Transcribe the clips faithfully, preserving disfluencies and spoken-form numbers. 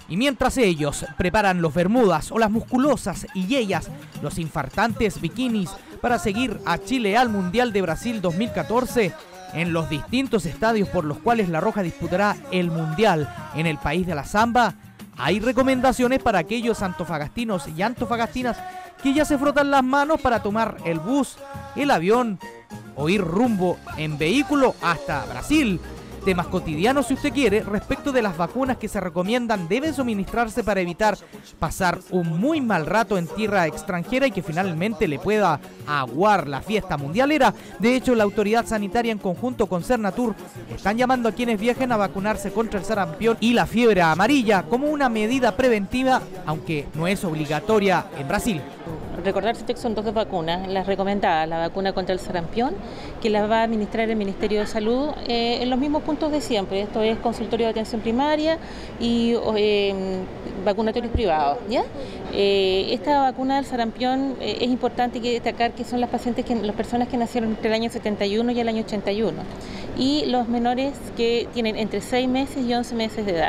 Y mientras ellos preparan los bermudas o las musculosas y ellas los infartantes bikinis para seguir a Chile al Mundial de Brasil dos mil catorce, en los distintos estadios por los cuales La Roja disputará el Mundial en el país de la Zamba, hay recomendaciones para aquellos antofagastinos y antofagastinas que ya se frotan las manos para tomar el bus, el avión o ir rumbo en vehículo hasta Brasil. Temas cotidianos, si usted quiere, respecto de las vacunas que se recomiendan deben suministrarse para evitar pasar un muy mal rato en tierra extranjera y que finalmente le pueda aguar la fiesta mundialera. De hecho, la autoridad sanitaria en conjunto con Cernatur están llamando a quienes viajen a vacunarse contra el sarampión y la fiebre amarilla como una medida preventiva, aunque no es obligatoria en Brasil. Recordar que son dos vacunas, las recomendadas, la vacuna contra el sarampión, que la va a administrar el Ministerio de Salud eh, en los mismos puntos de siempre. Esto es consultorio de atención primaria y eh, vacunatorios privados, ¿ya? Eh, esta vacuna del sarampión eh, es importante que destacar que son las pacientes, que, las personas que nacieron entre el año setenta y uno y el año ochenta y uno, y los menores que tienen entre seis meses y once meses de edad.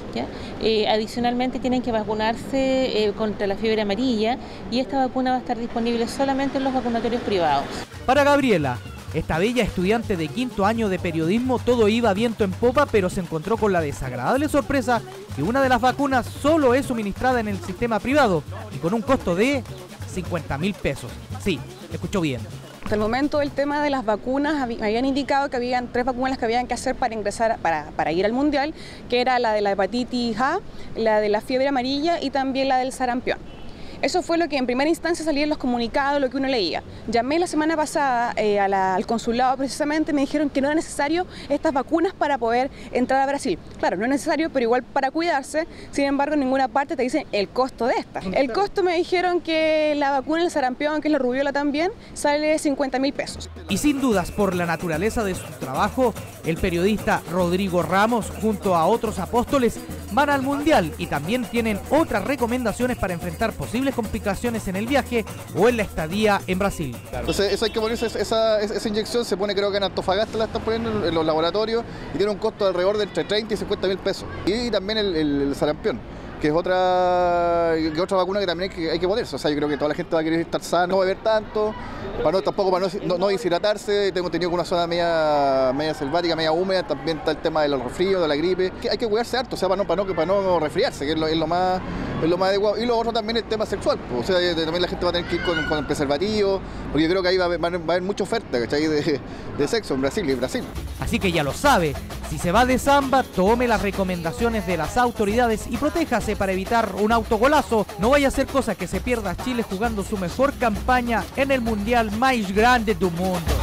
Eh, adicionalmente tienen que vacunarse eh, contra la fiebre amarilla y esta vacuna va a estar disponible solamente en los vacunatorios privados. Para Gabriela, esta bella estudiante de quinto año de periodismo, todo iba viento en popa, pero se encontró con la desagradable sorpresa que una de las vacunas solo es suministrada en el sistema privado y con un costo de cincuenta mil pesos. Sí, escuchó bien. Hasta el momento el tema de las vacunas, me habían indicado que habían tres vacunas que habían que hacer para ingresar, para, para ir al Mundial, que era la de la hepatitis A, la de la fiebre amarilla y también la del sarampión. Eso fue lo que en primera instancia salía en los comunicados, lo que uno leía. Llamé la semana pasada eh, a la, al consulado precisamente, me dijeron que no era necesario estas vacunas para poder entrar a Brasil. Claro, no es necesario, pero igual para cuidarse. Sin embargo, en ninguna parte te dicen el costo de estas. El costo me dijeron que la vacuna del sarampión, que es la rubiola también, sale cincuenta mil pesos. Y sin dudas, por la naturaleza de su trabajo, el periodista Rodrigo Ramos, junto a otros apóstoles, van al Mundial y también tienen otras recomendaciones para enfrentar posibles complicaciones en el viaje o en la estadía en Brasil. Entonces eso hay que ponerse, esa, esa inyección se pone, creo que en Antofagasta la están poniendo en los laboratorios y tiene un costo de alrededor de entre treinta y cincuenta mil pesos. Y también el, el, el sarampión, que es otra, que otra vacuna que también hay que, hay que ponerse. O sea, yo creo que toda la gente va a querer estar sana, no beber tanto, para no, tampoco para no, no, no deshidratarse. Tengo tenido una zona media, media selvática, media húmeda, también está el tema de los resfríos, de la gripe. Que hay que cuidarse harto, o sea, para no, para no, para no resfriarse, que es lo, es lo más es lo más adecuado. Y lo otro también es el tema sexual, pues. O sea, de, de, también la gente va a tener que ir con, con el preservativo, porque yo creo que ahí va a haber, va a haber mucha oferta, ¿cachai? De, de sexo en Brasil y en Brasil. Así que ya lo sabe, si se va de samba, tome las recomendaciones de las autoridades y protéjase para evitar un autogolazo. No vaya a ser cosa que se pierda Chile jugando su mejor campaña en el Mundial más grande del mundo.